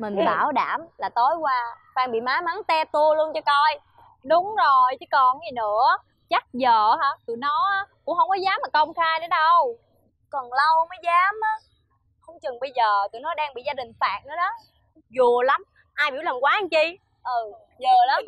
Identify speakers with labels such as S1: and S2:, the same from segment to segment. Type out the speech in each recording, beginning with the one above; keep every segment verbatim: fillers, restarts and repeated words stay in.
S1: Mình bảo đảm là tối qua Phan bị má mắng te tua luôn cho coi.
S2: Đúng rồi chứ còn gì nữa. Chắc giờ hả tụi nó cũng không có dám mà công khai nữa đâu.
S1: Còn lâu mới dám á. Không chừng bây giờ tụi nó đang bị gia đình phạt nữa đó.
S2: Vừa lắm. Ai biểu làm quá anh chi.
S1: Ừ, giờ lắm.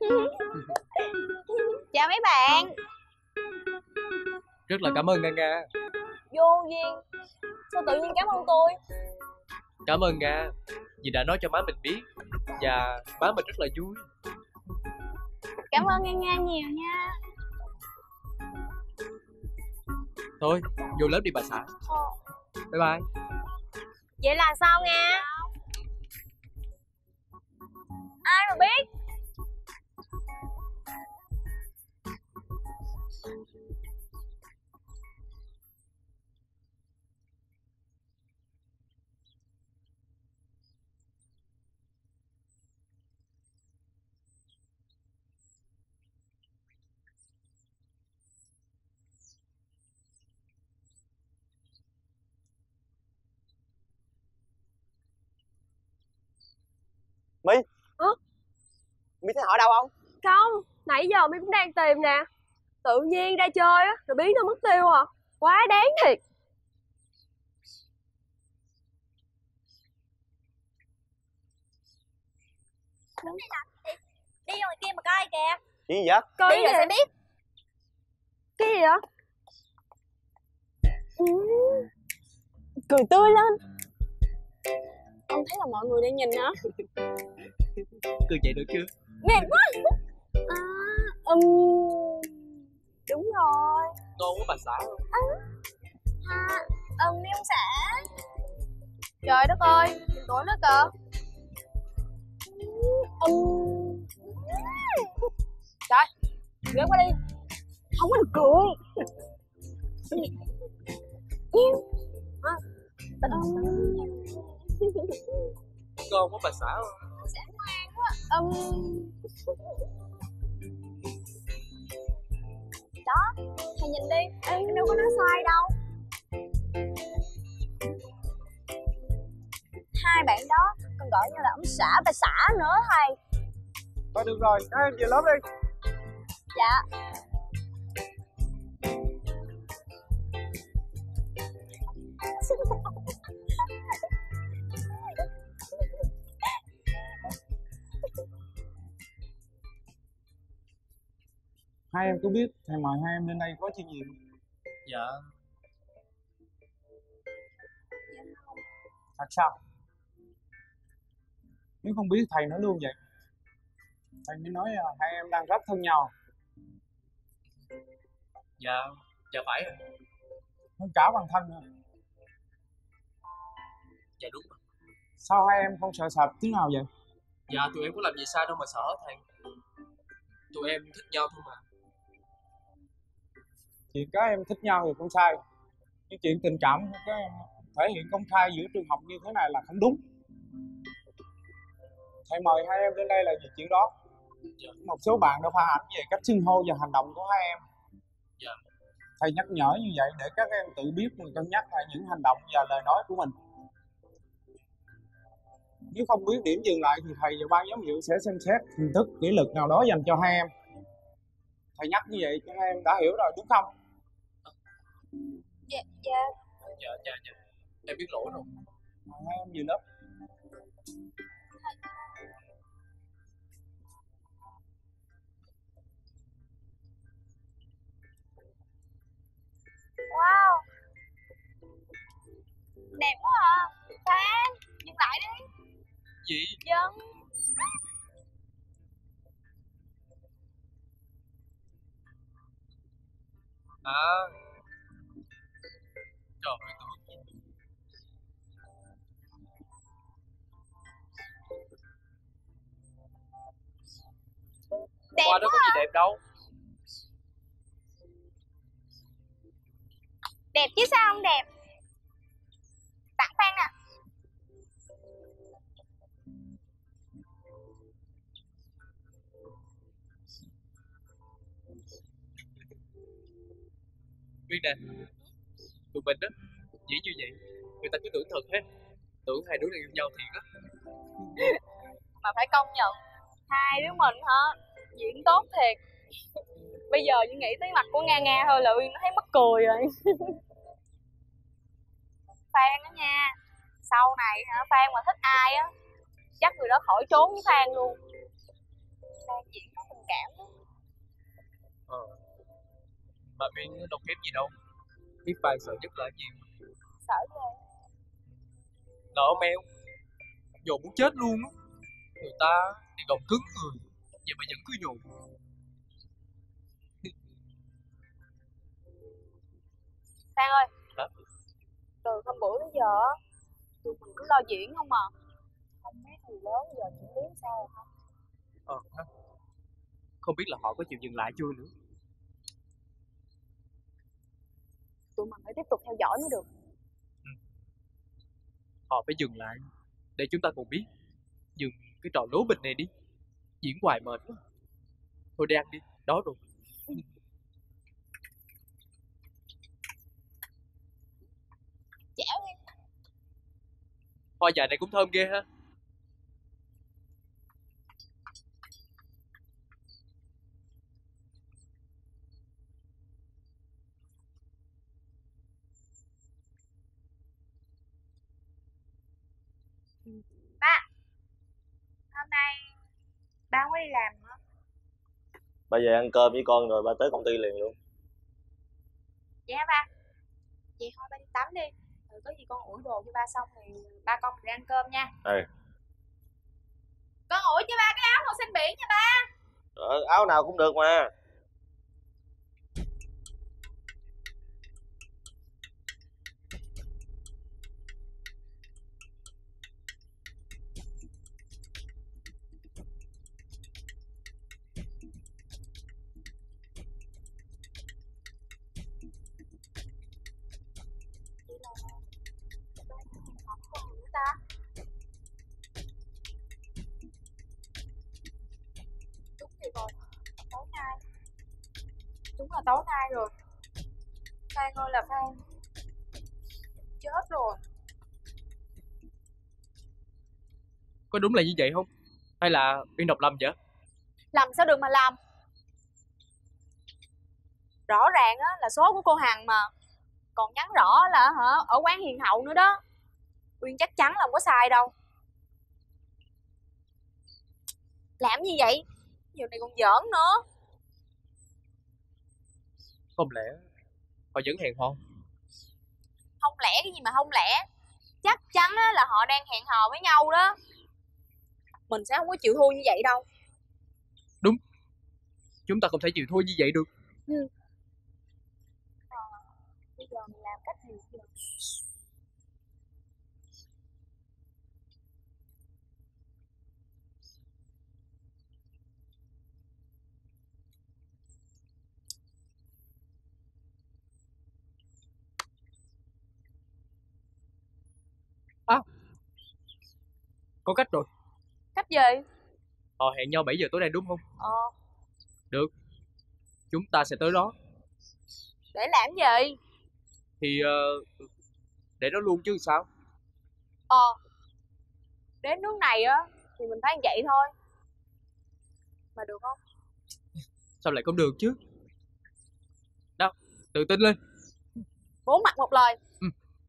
S1: Chào mấy bạn.
S3: Rất là cảm ơn Nga Nga.
S1: Vô duyên. Sao tự nhiên cảm ơn tôi?
S3: Cảm ơn Nga vì đã nói cho má mình biết. Và má mình rất là vui.
S1: Cảm ơn Nga Nga nhiều nha.
S3: Thôi vô lớp đi bà xã.
S1: Ờ.
S3: Bye bye.
S2: Vậy là sao Nga?
S1: Ai mà biết.
S4: My.
S2: Hả?
S4: My thấy họ đâu không?
S2: Không, nãy giờ mi cũng đang tìm nè. Tự nhiên ra chơi á, rồi biến nó mất tiêu à. Quá đáng thiệt.
S1: Đứng đây làm gì? Đi ngoài kia mà coi kìa.
S4: Gì vậy?
S2: Coi
S1: đi rồi sẽ biết.
S2: Cái gì vậy?
S1: Ừ. Cười tươi lên. Ông thấy là mọi người đang nhìn hả?
S3: Cười vậy được chưa?
S1: Mệt quá. À, um, đúng rồi.
S3: Ngon quá bà xã.
S1: À, à, um, đi ông xã.
S2: Trời đất ơi, nhìn tuổi nó kìa.
S1: Um. Trời, ghé qua đi. Không có được cười. À, um.
S3: Ngon quá bà xã.
S1: Xã ngoan quá. Um. Đó, thầy nhìn đi. Ê, em đâu có nói sai đâu. Hai bạn đó còn gọi như là ông xã bà xã nữa thầy.
S4: Thôi được rồi, các em về lớp đi.
S1: Dạ.
S5: Hai em có biết thầy mời hai em lên đây có chuyện gì không?
S3: Dạ.
S5: Thật sao? Nếu không biết thầy nói luôn vậy. Thầy mới nói là hai em đang rất thân nhau.
S3: Dạ, dạ phải rồi.
S5: Hơn cả bằng thân nữa.
S3: Dạ đúng rồi.
S5: Sao hai em không sợ sệt tí nào vậy?
S3: Dạ tụi em có làm gì sai đâu mà sợ thầy. Tụi em thích nhau thôi mà.
S5: Chuyện các em thích nhau thì không sai. Nhưng chuyện tình cảm của các em thể hiện công khai giữa trường học như thế này là không đúng. Thầy mời hai em lên đây là vì chuyện đó.
S3: Dạ.
S5: Một số bạn đã phản ánh về cách xưng hô và hành động của hai em.
S3: Dạ.
S5: Thầy nhắc nhở như vậy để các em tự biết và cân nhắc lại những hành động và lời nói của mình. Nếu không biết điểm dừng lại thì thầy và ban giám hiệu sẽ xem xét hình thức kỷ luật nào đó dành cho hai em. Thầy nhắc như vậy cho hai em đã hiểu rồi đúng không?
S1: Dạ, dạ.
S3: Dạ, dạ, dạ. Em biết lỗi rồi.
S5: Hai em về lớp.
S1: Wow. Đẹp quá à. Phan, dừng lại đi.
S3: Gì?
S1: Dừng.
S3: À. Trời ơi tưởng.
S1: Đẹp
S3: Qua đó có
S1: quá
S3: gì
S1: à.
S3: đẹp đâu.
S1: Đẹp chứ sao không đẹp. Tặng Phan nè.
S3: Biết nè. Tụi mình á, chỉ như vậy người ta cứ tưởng thật hết. Tưởng hai đứa này yêu nhau thiệt á.
S1: Mà phải công nhận hai đứa mình hả, diễn tốt thiệt. Bây giờ chỉ nghĩ tới mặt của Nga Nga thôi là Uyên nó thấy mắc cười rồi. Phan đó nha, sau này hả Phan mà thích ai á chắc người đó khỏi trốn với Phan luôn. Phan diễn có tình cảm đó.
S3: Ờ. Mà Uyên đâu kém gì đâu. Biết Phan sợ nhất là gì?
S1: Sợ ghê.
S3: Nợ meo. Dồn muốn chết luôn á. Người ta thì gồng cứng người, vậy mà vẫn cứ dồn.
S1: Phan ơi.
S3: Hả?
S1: Từ hôm bữa đến giờ á tụi mình cứ lo diễn không à. Không biết người lớn giờ chuyển biến sao rồi không?
S3: Ờ, không biết là họ có chịu dừng lại chưa nữa.
S1: Tụi mình phải tiếp tục theo dõi mới được.
S3: Ừ. Họ phải dừng lại để chúng ta cùng biết. Dừng cái trò lố bịch này đi. Diễn hoài mệt quá. Thôi đi ăn đi, đói rồi.
S1: Chảo đi.
S3: Hoa dài này cũng thơm ghê ha.
S1: Ba, hôm nay ba không có đi làm hả?
S6: Ba về ăn cơm với con rồi ba tới công ty liền luôn.
S1: Vậy hả ba? Vậy thôi ba đi tắm đi. Rồi có gì con ủi đồ cho ba xong thì ba con mình đi ăn cơm nha.
S6: Ừ.
S1: Con ủi cho ba cái áo màu xanh biển nha ba.
S6: Ờ, áo nào cũng được mà.
S1: Ta. Đúng thì rồi. Tối nay. Đúng là tối nay rồi. Phan ơi là Phan. Chết rồi.
S3: Có đúng là như vậy không? Hay là Uyên đọc lầm vậy?
S1: Làm sao được mà làm. Rõ ràng á là số của cô Hằng mà. Còn nhắn rõ là hả ở quán Hiền Hậu nữa đó. Uyên chắc chắn là không có sai đâu. Làm gì vậy? Giờ này còn giỡn nữa.
S3: Không lẽ họ vẫn hẹn hò?
S1: Không lẽ cái gì mà không lẽ. Chắc chắn á, là họ đang hẹn hò với nhau đó. Mình sẽ không có chịu thua như vậy đâu.
S3: Đúng. Chúng ta không thể chịu thua như vậy được.
S1: Ừ. À, bây giờ mình làm cách gì giờ?
S3: À, có cách rồi.
S1: Cách gì?
S3: Họ hẹn nhau bảy giờ tối nay đúng không?
S1: Ờ.
S3: Được. Chúng ta sẽ tới đó.
S1: Để làm gì?
S3: Thì uh, để đó luôn chứ sao?
S1: Ờ. Đến nước này á thì mình phải ăn vậy thôi. Mà được không?
S3: Sao lại không được chứ? Đâu, tự tin lên.
S1: Bốn mặt một lời.
S3: Ừ.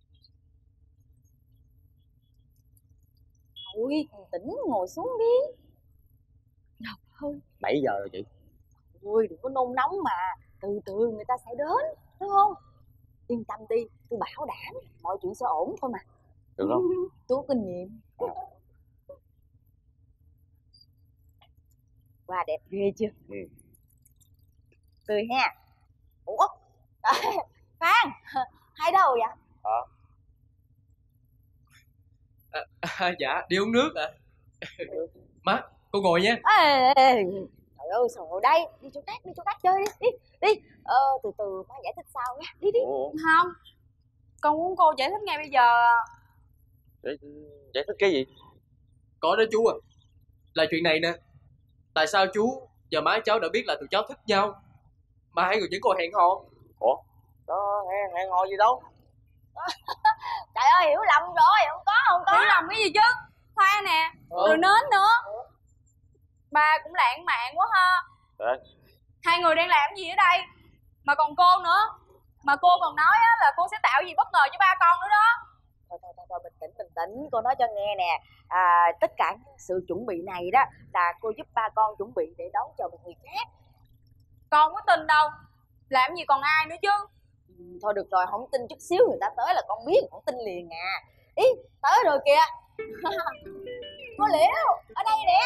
S1: Ui, tỉnh ngồi xuống đi. Ngọc ơi.
S6: bảy giờ rồi chị.
S1: Ui, đừng có nôn nóng mà. Từ từ người ta sẽ đến, đúng không? Yên tâm đi, tôi bảo đảm mọi chuyện sẽ ổn thôi mà.
S6: Được không?
S1: Tôi có kinh nghiệm. Wow, đẹp ghê chưa?
S6: Ừ.
S1: Cười ha. Ủa? Phan, hai đâu vậy?
S6: Ờ.
S3: À, à, dạ, đi uống nước ạ. À. Má, cô ngồi nha.
S1: Ê, ê, trời ơi, sao ngồi đây? Đi chỗ khác, đi chỗ khác chơi đi, đi, đi. Ờ, từ từ má giải thích sau nha, đi đi.
S6: Ủa?
S1: Không, con muốn cô giải thích ngay bây giờ.
S6: Giải, giải thích cái gì?
S3: Có đó chú à. Là chuyện này nè. Tại sao chú và má cháu đã biết là tụi cháu thích nhau mà hai người vẫn còn hẹn hò?
S6: Ủa? Đó, hẹn, hẹn hò gì đâu.
S1: Trời ơi, hiểu lầm rồi, không có, không có. Hiểu lầm cái gì chứ? Hoa nè,
S3: Ờ.
S1: rồi nến nữa. Ba cũng lãng mạn quá ha.
S6: Đấy.
S1: Hai người đang làm gì ở đây? Mà còn cô nữa. Mà cô còn nói á, là cô sẽ tạo gì bất ngờ cho ba con nữa đó.
S7: Thôi thôi thôi, thôi bình tĩnh bình tĩnh, cô nói cho nghe nè. À, tất cả những sự chuẩn bị này đó là cô giúp ba con chuẩn bị để đón chờ một người khác.
S1: Con có tin đâu. Làm gì còn ai nữa chứ.
S7: Ừ, thôi được rồi, không tin chút xíu người ta tới là con biết, con tin liền à. Ý, tới rồi kìa. Cô Liễu, ở đây nè.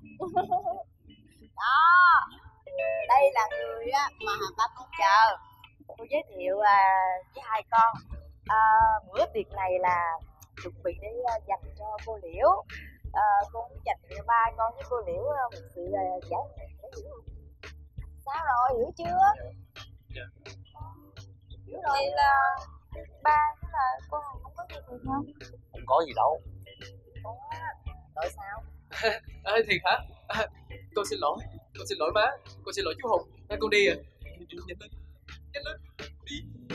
S7: Đó, đây là người á mà hàng ba con chờ. Cô giới thiệu à, với hai con. À, bữa tiệc này là chuẩn bị để à, dành cho cô Liễu. À, cô muốn dành cho ba con với cô Liễu à, một sự à, giải giải hiểu không? Sao rồi, hiểu chưa?
S3: Dạ.
S7: Hiểu rồi.
S1: Vậy là ba với là cô Hằng không có gì thiệt không?
S6: Không có gì đâu.
S7: Ủa, tại sao?
S3: À, thiệt hả? À, con xin lỗi, con xin lỗi má, con xin lỗi chú Hùng. À, con đi à. Nhanh lên, nhanh lên, đi.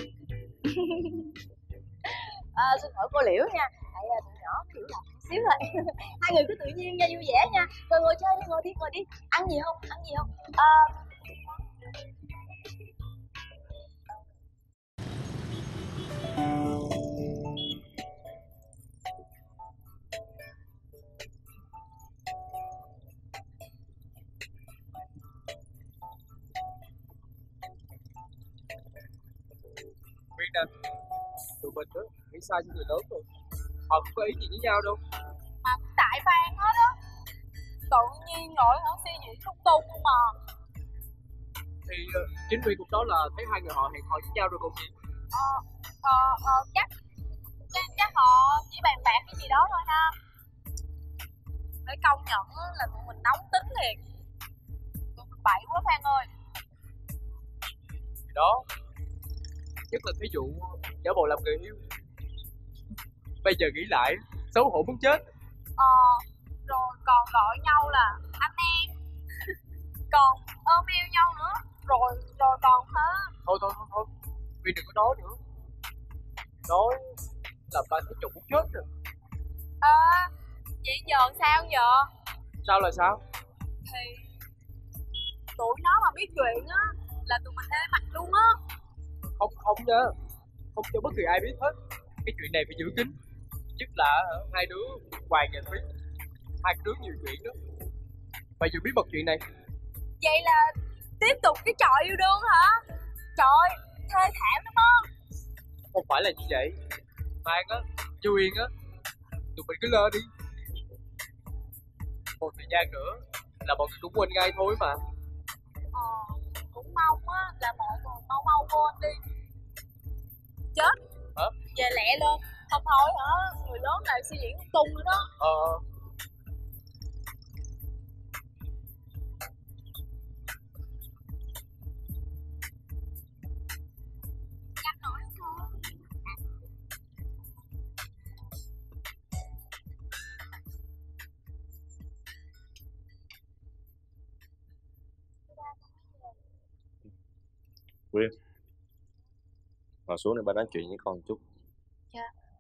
S7: À, xin lỗi cô Liễu nha. Tại à, tụi nhỏ hiểu lầm chút xíu rồi. Hai người cứ tự nhiên nha, vui vẻ nha. Rồi ngồi chơi đi, ngồi đi, ngồi đi. Ăn gì không? Ăn gì không? À,
S3: Biết nè, tụi mình đó, nghĩ sai cho người lớn rồi. Họ không có ý gì với nhau đâu.
S1: Mà tại Phan hết á. Tự nhiên nổi hẳn suy nghĩ lung tung không mà.
S3: Thì uh, chính vì cũng đó là thấy hai người họ hẹn hò với nhau rồi còn gì.
S1: Ờ, ờ, ờ, chắc, chắc, chắc họ chỉ bàn bạc cái gì đó thôi ha. Phải công nhận á, là tụi mình nóng tính thiệt. Tụi mình bậy quá Phan ơi.
S3: Thì đó, nhất là thí dụ giả bộ làm người yêu. Bây giờ nghĩ lại, xấu hổ muốn chết.
S1: Ờ, rồi còn gọi nhau là anh em. Còn ôm eo nhau nữa. Rồi, rồi còn hả?
S3: Thôi thôi thôi thôi, vì đừng có nói nữa. Nói làm ba thấy chồng muốn chết rồi.
S1: Ờ, vậy giờ sao giờ?
S3: Sao là sao?
S1: Thì tụi nó mà biết chuyện á là tụi mình ê mặt luôn á.
S3: Không không nha, không cho bất kỳ ai biết hết. Cái chuyện này phải giữ kín. Nhất là hả, hai đứa Hoàng và Thúy, hai đứa nhiều chuyện đó. Phải giữ bí mật chuyện này.
S1: Vậy là tiếp tục cái trò yêu đương hả? Trời, thê thảm lắm á.
S3: Không phải là như vậy. Mang á, Chu Yên á, tụi mình cứ lơ đi. Một thời gian nữa là mọi người cũng quên ngay thôi mà.
S1: Ờ, cũng mong á là mọi người mau mau quên đi. Chết.
S3: Hả?
S1: Về lẹ lên. Không thôi hả, người lớn này suy diễn lung tung nữa đó.
S3: Ờ.
S1: Chắc nói thôi.
S6: Quyên, ngồi xuống để ba nói chuyện với con chút.
S1: Dạ.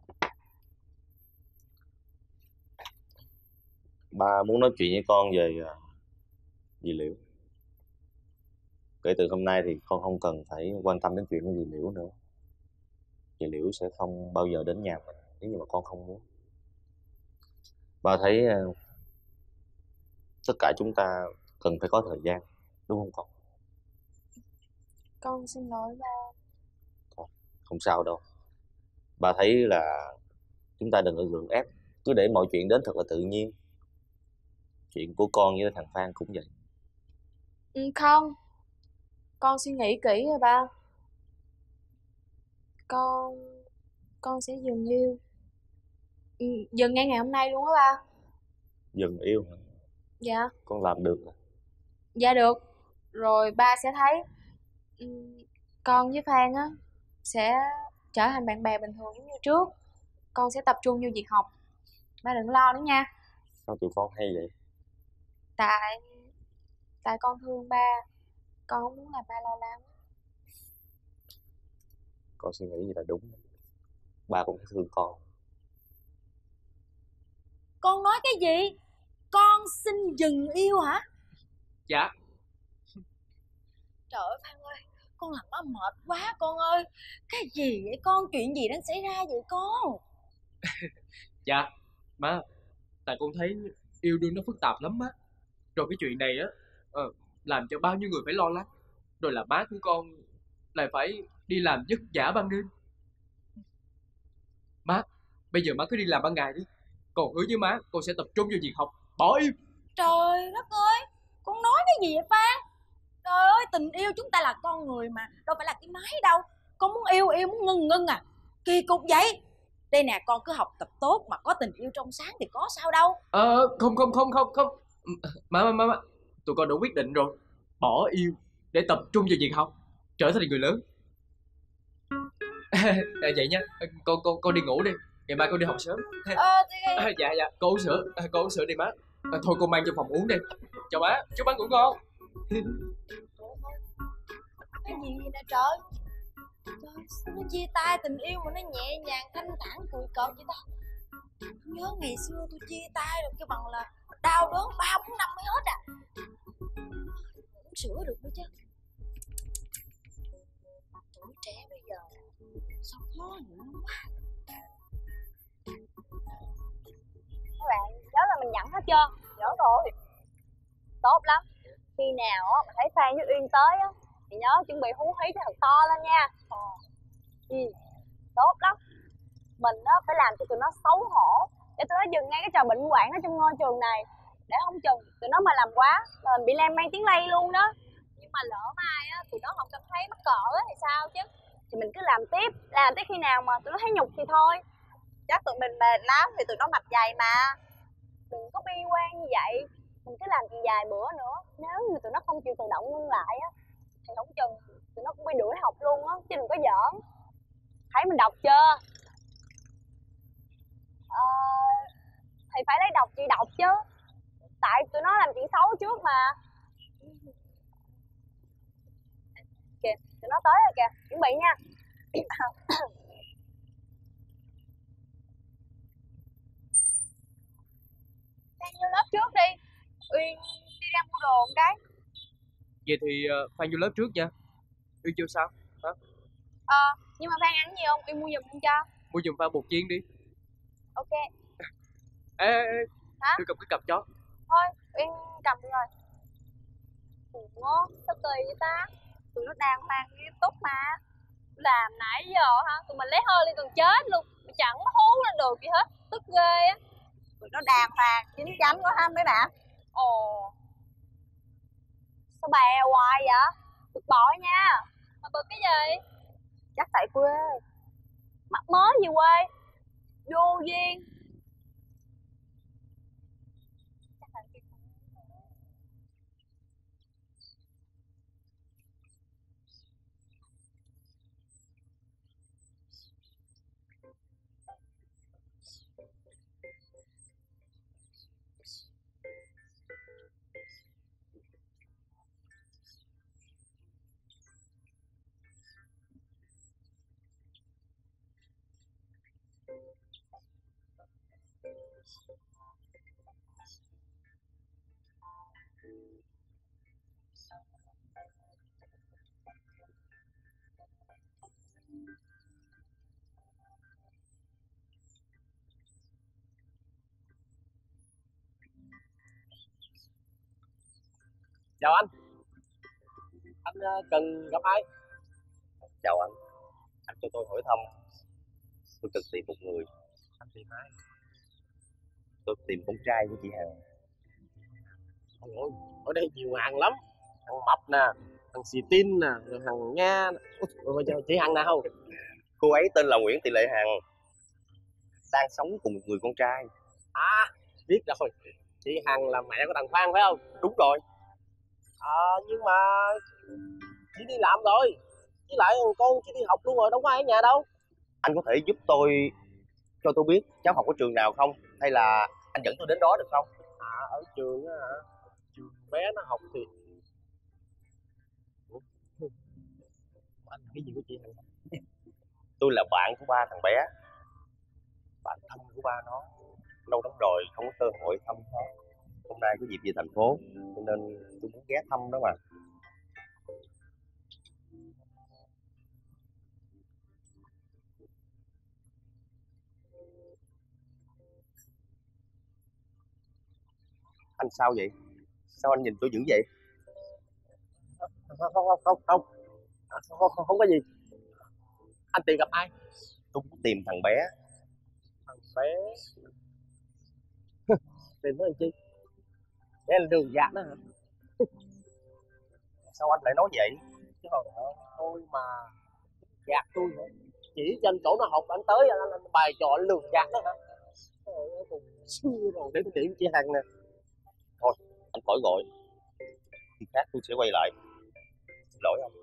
S6: Ba muốn nói chuyện với con về uh, dì Liễu. Kể từ hôm nay thì con không cần phải quan tâm đến chuyện của dì Liễu nữa. Dì Liễu sẽ không bao giờ đến nhà mình nếu như mà con không muốn. Ba thấy uh, tất cả chúng ta cần phải có thời gian, đúng không con?
S1: Con xin lỗi ba.
S6: Không sao đâu. Ba thấy là chúng ta đừng có gượng ép, cứ để mọi chuyện đến thật là tự nhiên. Chuyện của con với thằng Phan cũng vậy.
S2: Ừ, không. Con suy nghĩ kỹ rồi ba. Con... Con sẽ dừng yêu. Ừ, dừng ngay ngày hôm nay luôn á ba.
S6: Dừng yêu hả?
S2: Dạ.
S6: Con làm được hả?
S2: Dạ được. Rồi ba sẽ thấy ừ, con với Phan á sẽ trở thành bạn bè bình thường giống như trước. Con sẽ tập trung vô việc học. Ba đừng lo nữa nha.
S6: Sao tụi con hay vậy?
S2: Tại Tại con thương ba. Con không muốn làm ba lo lắng.
S6: Con suy nghĩ gì là đúng. Ba cũng thương con.
S7: Con nói cái gì? Con xin dừng yêu hả?
S3: Dạ.
S7: Trời ơi Phan ơi, con làm má mệt quá con ơi. Cái gì vậy con? Chuyện gì đang xảy ra vậy con?
S3: Dạ má, tại con thấy yêu đương nó phức tạp lắm má. Rồi cái chuyện này á ờ, làm cho bao nhiêu người phải lo lắng. Rồi là má của con lại phải đi làm vất vả ban đêm. Má, bây giờ má cứ đi làm ban ngày đi. Còn hứa với má con sẽ tập trung vào việc học, bỏ yêu.
S7: Trời đất ơi, con nói cái gì vậy Phan? Trời ơi, tình yêu chúng ta là con người mà, đâu phải là cái máy đâu. Con muốn yêu yêu muốn ngưng ngưng à? Kỳ cục vậy. Đây nè, con cứ học tập tốt mà có tình yêu trong sáng thì có sao đâu.
S3: Ờ không không không không không má má má má tụi con đã quyết định rồi, bỏ yêu để tập trung vào việc học, trở thành người lớn. À, vậy nha, con con con đi ngủ đi, ngày mai con đi học sớm.
S7: Ờ thì...
S3: À, dạ dạ, con uống sữa, à, con uống sữa đi má. À, thôi con mang cho phòng uống đi. Chào má, chúc má ngủ ngon.
S7: Cái gì vậy nè trời? Trời, sao nó chia tay tình yêu mà nó nhẹ nhàng, thanh thản, cười cợt vậy ta? Nhớ ngày xưa tôi chia tay rồi cái bằng là đau đớn ba bốn năm mới hết à. Uống sữa được nữa chứ. Tuổi trẻ bây giờ sao khó hiểu quá.
S1: Các bạn nhớ là mình nhận hết chưa? Nhớ rồi. Tốt lắm. Khi nào á mà thấy Phan với Uyên tới á thì nhớ chuẩn bị hú hí cho thật to lên nha. Ờ. Ừ. Tốt lắm. Mình á phải làm cho tụi nó xấu hổ để tụi nó dừng ngay cái trò bệnh hoạn ở trong ngôi trường này. Để không chừng tụi nó mà làm quá mà mình bị lan man tiếng lây luôn đó. Nhưng mà lỡ mai á tụi nó không cảm thấy mắc cỡ á thì sao chứ? Thì mình cứ làm tiếp, làm tới khi nào mà tụi nó thấy nhục thì thôi. Chắc tụi mình mệt lắm thì tụi nó mập dày mà. Đừng có bi quan như vậy. Mình cứ làm gì vài bữa nữa. Nếu như tụi nó không chịu tự động ngưng lại á thì không chừng tụi nó cũng bị đuổi học luôn á, chứ đừng có giỡn. Thấy mình đọc chưa? Ờ, thì phải lấy đọc chị đọc chứ. Tại tụi nó làm chuyện xấu trước mà. Kìa, tụi nó tới rồi kìa, chuẩn bị nha. Phan vô lớp trước đi. Uyên đi ra mua đồ một cái.
S3: Vậy thì uh, Phan vô lớp trước nha. Uyên chưa sao? Hả?
S1: Ờ, nhưng mà Phan ăn gì không? Uyên mua giùm luôn cho.
S3: Mua giùm Phan bột chiên đi.
S1: Ok.
S3: Ê ê ê,
S1: hả?
S3: Uyên cầm cái cặp chó.
S1: Thôi, Uyên cầm rồi. Ủa, sao kỳ vậy ta? Tụi nó đang mang nghiêm túc mà. Làm nãy giờ hả? Tụi mình lấy hơi lên còn chết luôn. Mà chẳng có hú lên được gì hết. Tức ghê á. Tụi nó đàng hoàng, chín chắn quá ha mấy bạn. Ồ. Sao bè hoài vậy? Bực bội nha. Mà bực cái gì? Chắc tại quê. Mắc mới gì quê? Vô duyên.
S4: Chào anh. Anh uh, cần gặp ai?
S6: Chào anh, anh cho tôi hỏi thăm. Tôi cần tìm một người.
S4: Anh tìm ai?
S6: Tôi tìm con trai của chị Hằng.
S4: Ôi, ở đây nhiều hàng lắm. Thằng Mập nè, thằng Xì Tin nè, rồi thằng Nga nè. Rồi chị Hằng nào?
S6: Cô ấy tên là Nguyễn Thị Lệ Hằng, đang sống cùng một người con trai.
S4: À, biết rồi. Chị Hằng là mẹ của thằng Phan phải không?
S6: Đúng rồi.
S4: À, nhưng mà chị đi làm rồi. Với lại con chị đi học luôn rồi, đâu có ai ở nhà đâu.
S6: Anh có thể giúp tôi, cho tôi biết cháu học ở trường nào không? Hay là anh dẫn tôi đến đó được không?
S4: À, ở trường á hả? Trường bé nó học thì... Ủa? Anh cái gì của chị Hằng?
S6: Tôi là bạn của ba thằng bé, bạn thân của ba nó.
S4: lâu lắm rồi không có cơ hội thăm nó. Hôm nay có dịp về thành phố cho nên tôi muốn ghé thăm đó mà. Anh sao vậy? Sao anh nhìn tôi dữ vậy? Không không không không không không, không, không có gì. Anh tìm gặp ai? Tôi muốn tìm thằng bé. Thằng bé tìm nó làm chi? Để là đường gạt đó hả? Sao anh lại nói vậy? Chứ hồi đó thôi mà gạt tôi nữa. Chỉ trên chỗ nó học anh tới anh, anh bài trò anh lường gạt đó hả? Trời ơi, còn xưa rồi. Để tôi điểm chị Hằng nè. Thôi anh khỏi gọi, khi khác tôi sẽ quay lại. Xin lỗi anh.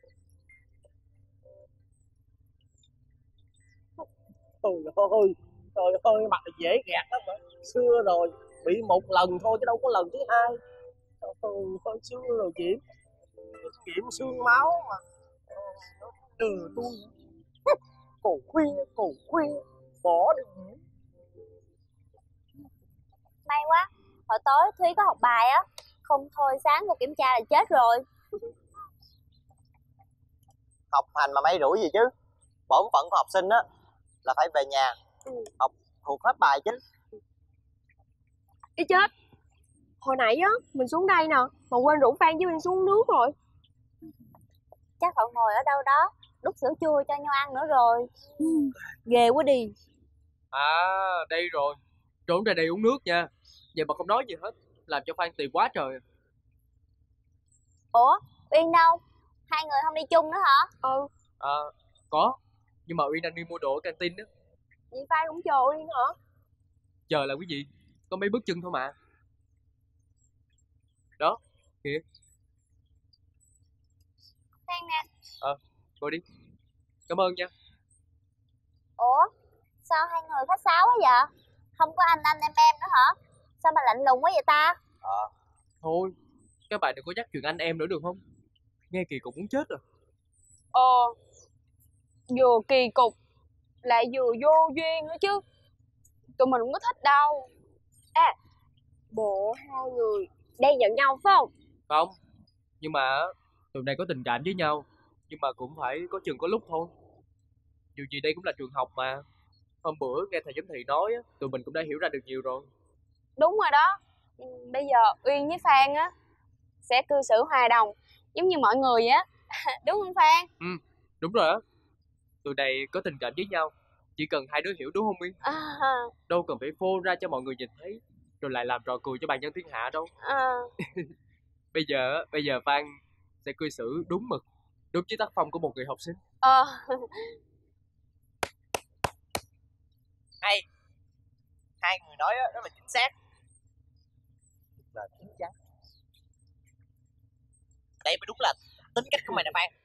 S4: Trời ơi, trời ơi, mặt là dễ gạt lắm mà. Xưa rồi, bị một lần thôi chứ đâu có lần thứ hai. Trời ơi, xưa rồi Diễm. Diễm xương máu mà. Từ tôi. Còn khuya, còn khuya, bỏ đi Diễm.
S7: May quá, hồi tối Thúy có học bài á. Không thôi sáng cô kiểm tra là chết rồi.
S8: Học hành mà mấy rủi gì chứ. Bổn phận của học sinh á là phải về nhà học thuộc hết bài chính.
S9: Ý chết, hồi nãy á mình xuống đây nè mà quên rủ Phan với mình xuống nước rồi.
S7: Chắc họ ngồi ở đâu đó đút sữa chua cho nhau ăn nữa rồi. Ừ, ghê quá đi.
S3: À, đây rồi. Trốn ra đây uống nước nha. Vậy mà không nói gì hết, làm cho Phan tìm quá trời.
S7: Ủa, Uyên đâu? Hai người không đi chung nữa hả?
S9: Ừ.
S3: À, có. Nhưng mà Uyên đang đi mua đồ ở canteen đó.
S9: Vậy Phan cũng chờ Uyên hả?
S3: Chờ là cái gì? Có mấy bước chân thôi mà. Đó, kìa.
S7: Phan nè.
S3: Ờ, ngồi đi. Cảm ơn nha.
S7: Ủa, sao hai người khách sáo quá vậy? Không có anh anh em em nữa hả? Sao mà lạnh lùng quá vậy ta?
S3: Ờ, thôi, các bạn đừng có nhắc chuyện anh em nữa được không? Nghe kỳ cũng muốn chết rồi.
S9: Ờ, vừa kỳ cục lại vừa vô duyên nữa chứ. Tụi mình không có thích đâu. À, bộ hai người đang giận nhau phải không?
S3: Không, nhưng mà tụi này có tình cảm với nhau. Nhưng mà cũng phải có chừng có lúc thôi. Dù gì đây cũng là trường học mà. Hôm bữa nghe thầy giám thị nói á, tụi mình cũng đã hiểu ra được nhiều rồi.
S9: Đúng rồi đó. Ừ, bây giờ Uyên với Phan á sẽ cư xử hòa đồng giống như mọi người á. Đúng không Phan?
S3: Ừ, đúng rồi á. Tụi này có tình cảm với nhau. Chỉ cần hai đứa hiểu đúng không Uyên?
S9: À,
S3: Đâu cần phải phô ra cho mọi người nhìn thấy rồi lại làm trò cười cho bàn dân thiên hạ đâu.
S9: à.
S3: Bây giờ bây giờ Phan sẽ cư xử đúng mực, đúng với tác phong của một người học sinh.
S9: Ờ.
S8: Hay. Hai người nói đó, rất là chính xác. Là chính chắn. Đây mới đúng là tính cách của mày nè Phan.